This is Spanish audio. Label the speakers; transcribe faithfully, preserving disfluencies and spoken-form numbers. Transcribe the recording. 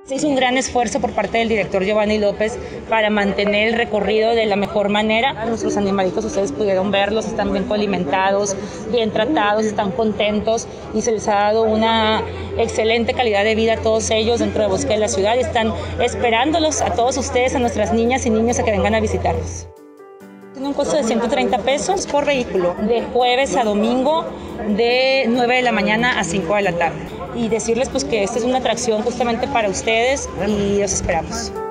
Speaker 1: Se hizo un gran esfuerzo por parte del director Giovanni López para mantener el recorrido de la mejor manera. Nuestros animalitos, ustedes pudieron verlos, están bien alimentados, bien tratados, están contentos y se les ha dado una excelente calidad de vida a todos ellos dentro del bosque de la ciudad y están esperándolos a todos ustedes, a nuestras niñas y niños a que vengan a visitarlos. Tiene un costo de ciento treinta pesos por vehículo, de jueves a domingo, de nueve de la mañana a cinco de la tarde. Y decirles pues que esta es una atracción justamente para ustedes y los esperamos.